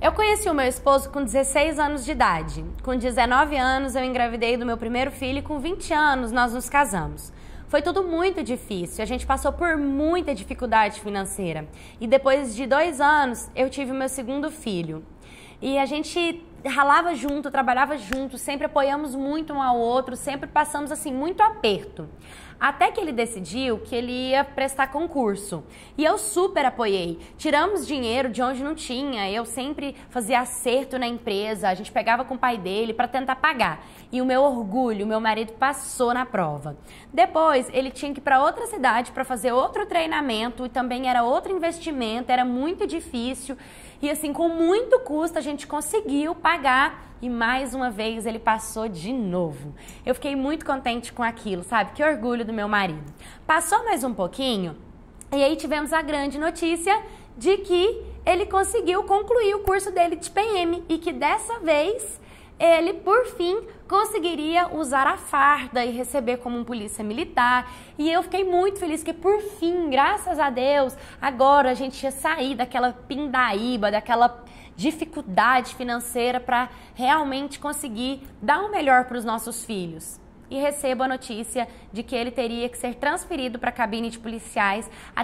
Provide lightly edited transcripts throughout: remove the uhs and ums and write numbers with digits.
Eu conheci o meu esposo com 16 anos de idade. Com 19 anos eu engravidei do meu primeiro filho e com 20 anos nós nos casamos. Foi tudo muito difícil, a gente passou por muita dificuldade financeira. E depois de 2 anos eu tive o meu segundo filho. E a gente ralava junto, trabalhava junto, sempre apoiamos muito um ao outro, sempre passamos assim muito aperto. Até que ele decidiu que ele ia prestar concurso. E eu super apoiei. Tiramos dinheiro de onde não tinha. Eu sempre fazia acerto na empresa. A gente pegava com o pai dele para tentar pagar. E o meu orgulho, o meu marido passou na prova. Depois, ele tinha que ir para outra cidade para fazer outro treinamento. E também era outro investimento. Era muito difícil. E assim, com muito custo, a gente conseguiu pagar. E mais uma vez ele passou de novo. Eu fiquei muito contente com aquilo, sabe? Que orgulho do meu marido. Passou mais um pouquinho e aí tivemos a grande notícia de que ele conseguiu concluir o curso dele de PM e que dessa vez ele, por fim, conseguiria usar a farda e receber como um polícia militar. E eu fiquei muito feliz que, por fim, graças a Deus, agora a gente ia sair daquela pindaíba, daquela dificuldade financeira para realmente conseguir dar o melhor para os nossos filhos. E recebo a notícia de que ele teria que ser transferido para a cabine de policiais a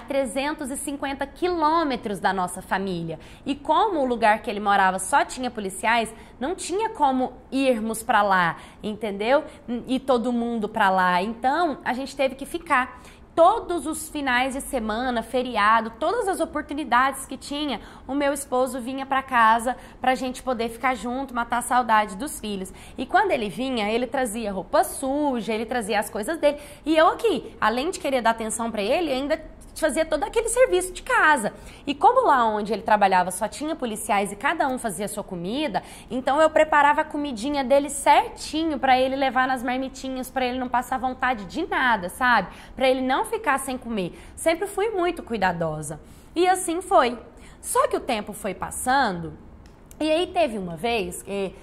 350 quilômetros da nossa família. E como o lugar que ele morava só tinha policiais, não tinha como irmos para lá, entendeu? E todo mundo para lá. Então, a gente teve que ficar. Todos os finais de semana, feriado, todas as oportunidades que tinha, o meu esposo vinha para casa para a gente poder ficar junto, matar a saudade dos filhos. E quando ele vinha, ele trazia roupa suja, ele trazia as coisas dele. E eu aqui, além de querer dar atenção para ele, ainda fazia todo aquele serviço de casa. E como lá onde ele trabalhava só tinha policiais e cada um fazia a sua comida, então eu preparava a comidinha dele certinho para ele levar nas marmitinhas, para ele não passar vontade de nada, sabe? Para ele não ficar sem comer. Sempre fui muito cuidadosa. E assim foi. Só que o tempo foi passando e aí teve uma vez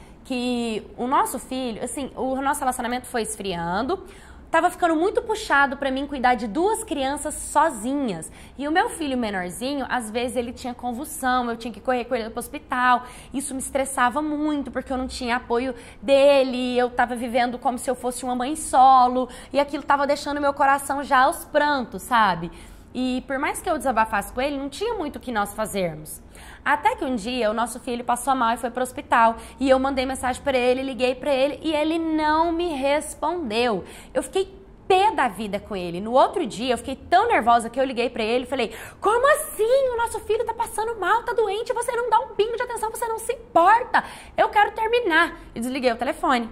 que o nosso filho, assim, o nosso relacionamento foi esfriando. Tava ficando muito puxado pra mim cuidar de 2 crianças sozinhas. E o meu filho menorzinho, às vezes ele tinha convulsão, eu tinha que correr com ele pro hospital. Isso me estressava muito, porque eu não tinha apoio dele, eu tava vivendo como se eu fosse uma mãe solo. E aquilo tava deixando meu coração já aos prantos, sabe? E por mais que eu desabafasse com ele, não tinha muito o que nós fazermos. Até que um dia o nosso filho passou mal e foi pro hospital. E eu mandei mensagem pra ele, liguei pra ele e ele não me respondeu. Eu fiquei pé da vida com ele. No outro dia eu fiquei tão nervosa que eu liguei pra ele e falei: como assim? O nosso filho tá passando mal, tá doente, você não dá um pingo de atenção, você não se importa. Eu quero terminar. E desliguei o telefone.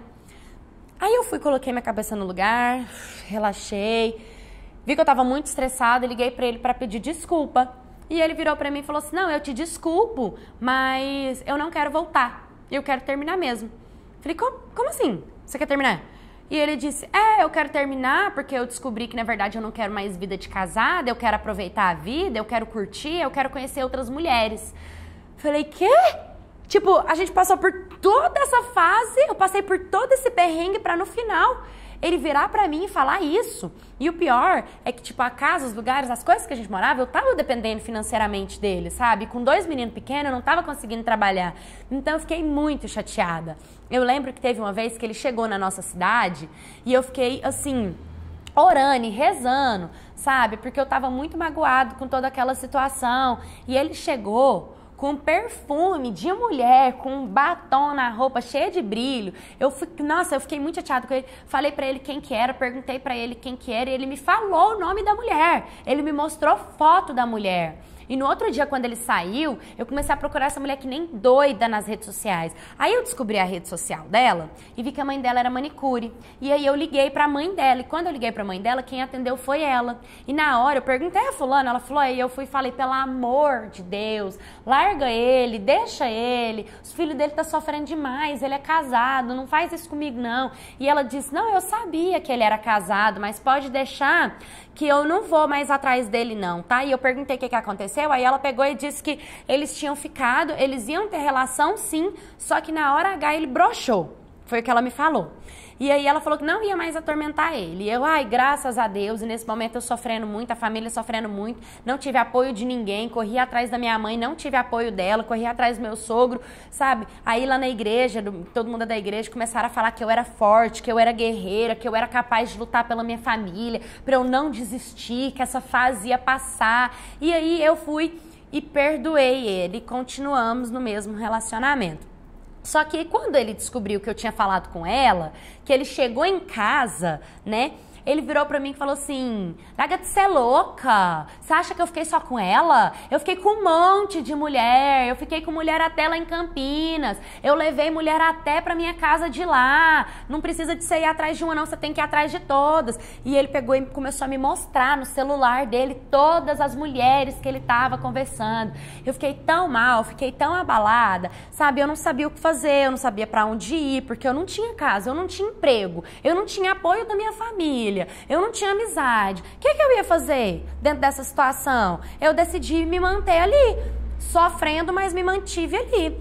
Aí eu fui, coloquei minha cabeça no lugar, relaxei. Vi que eu tava muito estressada e liguei pra ele pra pedir desculpa. E ele virou pra mim e falou assim: não, eu te desculpo, mas eu não quero voltar. Eu quero terminar mesmo. Falei: como assim? Você quer terminar? E ele disse: eu quero terminar porque eu descobri que, na verdade, eu não quero mais vida de casada, eu quero aproveitar a vida, eu quero curtir, eu quero conhecer outras mulheres. Falei: quê? Tipo, a gente passou por toda essa fase, eu passei por todo esse perrengue pra no final ele virar pra mim e falar isso. E o pior é que, tipo, a casa, os lugares, as coisas que a gente morava, eu tava dependendo financeiramente dele, sabe? Com 2 meninos pequenos, eu não tava conseguindo trabalhar. Então eu fiquei muito chateada. Eu lembro que teve uma vez que ele chegou na nossa cidade e eu fiquei, assim, orando e rezando, sabe? Porque eu tava muito magoado com toda aquela situação. E ele chegou com perfume de mulher, com um batom na roupa, cheia de brilho. Eu fiquei muito chateada com ele. Falei pra ele quem que era, perguntei pra ele quem que era e ele me falou o nome da mulher. Ele me mostrou foto da mulher. E no outro dia, quando ele saiu, eu comecei a procurar essa mulher que nem doida nas redes sociais. Aí eu descobri a rede social dela e vi que a mãe dela era manicure. E aí eu liguei pra mãe dela. E quando eu liguei pra mãe dela, quem atendeu foi ela. E na hora eu perguntei a fulana, ela falou, aí eu fui e falei: pelo amor de Deus, larga ele, deixa ele. Os filhos dele tá sofrendo demais, ele é casado, não faz isso comigo não. E ela disse: não, eu sabia que ele era casado, mas pode deixar que eu não vou mais atrás dele não, tá? E eu perguntei o que aconteceu, aí ela pegou e disse que eles tinham ficado, eles iam ter relação sim, só que na hora H ele broxou. Foi o que ela me falou. E aí ela falou que não ia mais atormentar ele. E eu, ai, graças a Deus, e nesse momento eu sofrendo muito, a família sofrendo muito, não tive apoio de ninguém, corri atrás da minha mãe, não tive apoio dela, corri atrás do meu sogro, sabe? Aí lá na igreja, todo mundo da igreja começaram a falar que eu era forte, que eu era guerreira, que eu era capaz de lutar pela minha família, pra eu não desistir, que essa fase ia passar. E aí eu fui e perdoei ele, e continuamos no mesmo relacionamento. Só que quando ele descobriu que eu tinha falado com ela, que ele chegou em casa, né? Ele virou pra mim e falou assim, Agatha, você é louca? Você acha que eu fiquei só com ela? Eu fiquei com um monte de mulher, eu fiquei com mulher até lá em Campinas, eu levei mulher até pra minha casa de lá, não precisa de você ir atrás de uma não, você tem que ir atrás de todas. E ele pegou e começou a me mostrar no celular dele todas as mulheres que ele tava conversando. Eu fiquei tão mal, fiquei tão abalada, sabe? Eu não sabia o que fazer, eu não sabia pra onde ir, porque eu não tinha casa, eu não tinha emprego, eu não tinha apoio da minha família. Eu não tinha amizade. O que eu ia fazer dentro dessa situação? Eu decidi me manter ali, sofrendo, mas me mantive ali.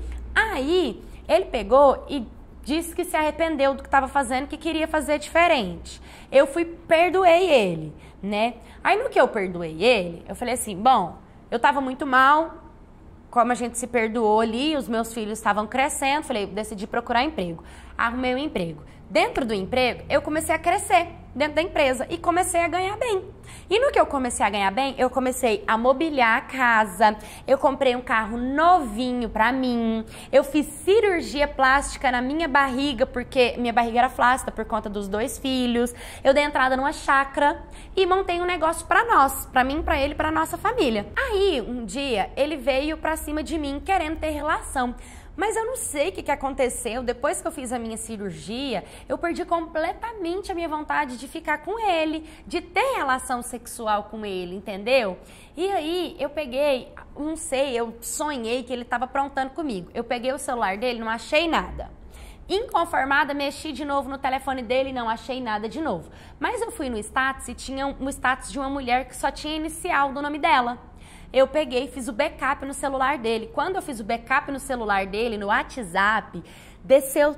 Aí, ele pegou e disse que se arrependeu do que estava fazendo, que queria fazer diferente. Eu perdoei ele, né? Aí, no que eu perdoei ele, eu falei assim, bom, eu estava muito mal, como a gente se perdoou ali, os meus filhos estavam crescendo, falei, decidi procurar emprego. Arrumei um emprego. Dentro do emprego, eu comecei a crescer dentro da empresa e comecei a ganhar bem. E no que eu comecei a ganhar bem, eu comecei a mobiliar a casa, eu comprei um carro novinho pra mim, eu fiz cirurgia plástica na minha barriga, porque minha barriga era flácida por conta dos 2 filhos, eu dei entrada numa chácara e montei um negócio pra nós, pra mim, pra ele, pra nossa família. Aí, um dia, ele veio pra cima de mim querendo ter relação. Mas eu não sei o que aconteceu, depois que eu fiz a minha cirurgia, eu perdi completamente a minha vontade de ficar com ele, de ter relação sexual com ele, entendeu? E aí eu peguei, não sei, eu sonhei que ele estava aprontando comigo. Eu peguei o celular dele, não achei nada. Inconformada, mexi de novo no telefone dele e não achei nada de novo. Mas eu fui no status e tinha um status de uma mulher que só tinha inicial do nome dela. Eu peguei e fiz o backup no celular dele. Quando eu fiz o backup no celular dele, no WhatsApp, desceu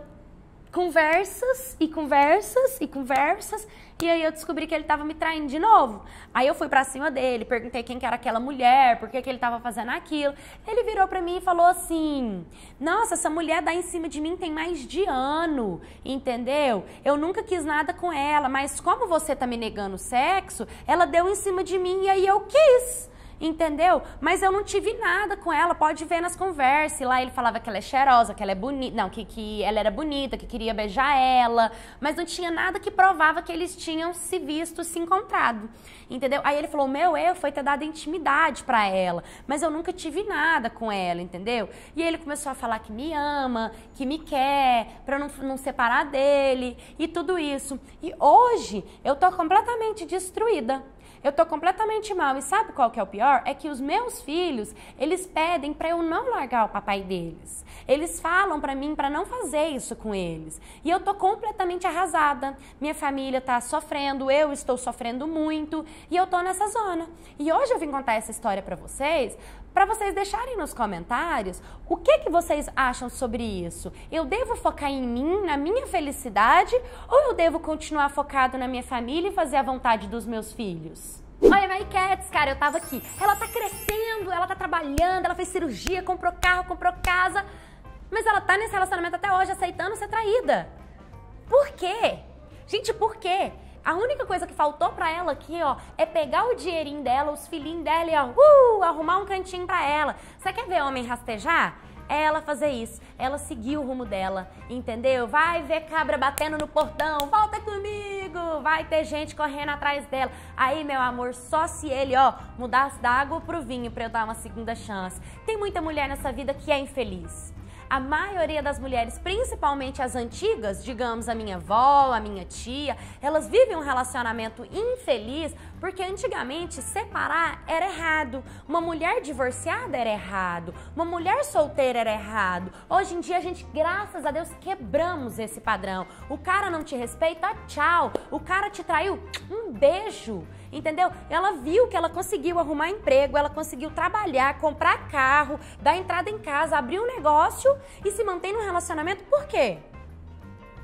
conversas e conversas e conversas, e aí eu descobri que ele tava me traindo de novo. Aí eu fui pra cima dele, perguntei quem que era aquela mulher, por que ele tava fazendo aquilo. Ele virou pra mim e falou assim, nossa, essa mulher dá em cima de mim tem mais de ano, entendeu? Eu nunca quis nada com ela, mas como você tá me negando sexo, ela deu em cima de mim e aí eu quis. Entendeu? Mas eu não tive nada com ela, pode ver nas conversas. Lá ele falava que ela é cheirosa, que ela é bonita, não, que ela era bonita, que queria beijar ela, mas não tinha nada que provava que eles tinham se visto, se encontrado. Entendeu? Aí ele falou, meu erro foi ter dado intimidade pra ela, mas eu nunca tive nada com ela, entendeu? E ele começou a falar que me ama, que me quer, pra não separar dele e tudo isso. E hoje eu tô completamente destruída. Eu tô completamente mal. E sabe qual que é o pior? É que os meus filhos, eles pedem pra eu não largar o papai deles. Eles falam pra mim pra não fazer isso com eles. E eu tô completamente arrasada. Minha família tá sofrendo, eu estou sofrendo muito e eu tô nessa zona. E hoje eu vim contar essa história pra vocês deixarem nos comentários o que vocês acham sobre isso. Eu devo focar em mim, na minha felicidade, ou eu devo continuar focado na minha família e fazer a vontade dos meus filhos? Olha, Mary Cats, cara, eu tava aqui. Ela tá crescendo, ela tá trabalhando, ela fez cirurgia, comprou carro, comprou casa, mas ela tá nesse relacionamento até hoje aceitando ser traída. Por quê? Gente, por quê? A única coisa que faltou pra ela aqui, ó, é pegar o dinheirinho dela, os filhinhos dela e, ó, arrumar um cantinho pra ela. Você quer ver homem rastejar? É ela fazer isso. Ela seguir o rumo dela, entendeu? Vai ver cabra batendo no portão, volta comigo! Vai ter gente correndo atrás dela. Aí, meu amor, só se ele, ó, mudasse da água pro vinho pra eu dar uma segunda chance. Tem muita mulher nessa vida que é infeliz. A maioria das mulheres, principalmente as antigas, digamos a minha avó, a minha tia, elas vivem um relacionamento infeliz porque antigamente separar era errado, uma mulher divorciada era errado, uma mulher solteira era errado. Hoje em dia a gente, graças a Deus, quebramos esse padrão. O cara não te respeita, tchau. O cara te traiu, um beijo. Entendeu? Ela viu que ela conseguiu arrumar emprego, ela conseguiu trabalhar, comprar carro, dar entrada em casa, abrir um negócio e se mantém no relacionamento. Por quê?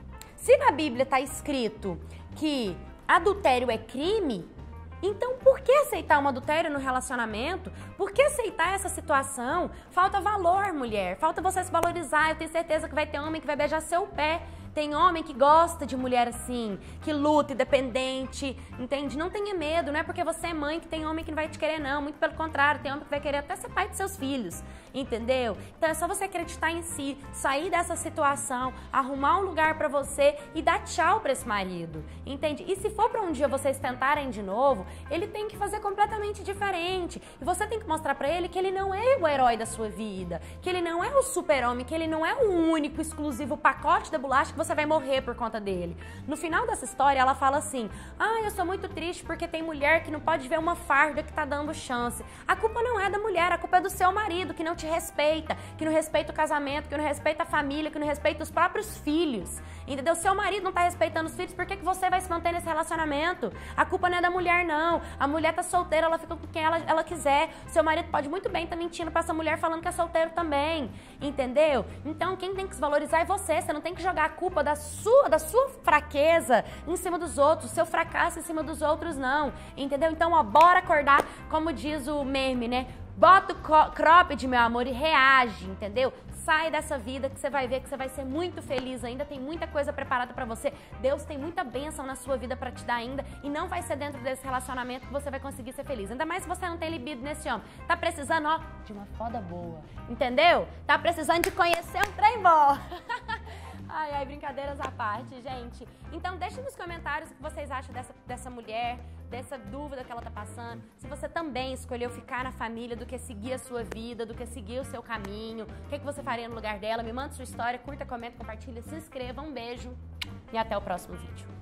Se na Bíblia está escrito que adultério é crime, então por que aceitar um adultério no relacionamento? Por que aceitar essa situação? Falta valor, mulher. Falta você se valorizar. Eu tenho certeza que vai ter homem que vai beijar seu pé. Tem homem que gosta de mulher assim, que luta, independente, entende? Não tenha medo, não é porque você é mãe que tem homem que não vai te querer, não. Muito pelo contrário, tem homem que vai querer até ser pai de seus filhos, entendeu? Então é só você acreditar em si, sair dessa situação, arrumar um lugar pra você e dar tchau pra esse marido, entende? E se for pra um dia vocês tentarem de novo, ele tem que fazer completamente diferente. E você tem que mostrar pra ele que ele não é o herói da sua vida, que ele não é o super-homem, que ele não é o único, exclusivo pacote da bolacha que você vai morrer por conta dele. No final dessa história, ela fala assim: eu sou muito triste porque tem mulher que não pode ver uma farda que tá dando chance. A culpa não é da mulher, a culpa é do seu marido, que não te respeita, que não respeita o casamento, que não respeita a família, que não respeita os próprios filhos. Entendeu? Seu marido não tá respeitando os filhos, por que você vai se manter nesse relacionamento? A culpa não é da mulher, não. A mulher tá solteira, ela fica com quem ela quiser. Seu marido pode muito bem estar mentindo pra essa mulher falando que é solteiro também. Entendeu? Então, quem tem que se valorizar é você. Você não tem que jogar a culpa da sua fraqueza em cima dos outros, seu fracasso em cima dos outros, não. Entendeu? Então, bora acordar, como diz o meme, né? Bota o cropped, meu amor, e reage, entendeu? Sai dessa vida que você vai ver que você vai ser muito feliz ainda, tem muita coisa preparada pra você. Deus tem muita bênção na sua vida pra te dar ainda e não vai ser dentro desse relacionamento que você vai conseguir ser feliz. Ainda mais se você não tem libido nesse homem. Tá precisando, de uma foda boa, entendeu? Tá precisando de conhecer um trem bom. Ai, brincadeiras à parte, gente. Então, deixe nos comentários o que vocês acham dessa mulher, dessa dúvida que ela tá passando. Se você também escolheu ficar na família do que seguir a sua vida, do que seguir o seu caminho, o que você faria no lugar dela, me manda sua história, curta, comenta, compartilha, se inscreva. Um beijo e até o próximo vídeo.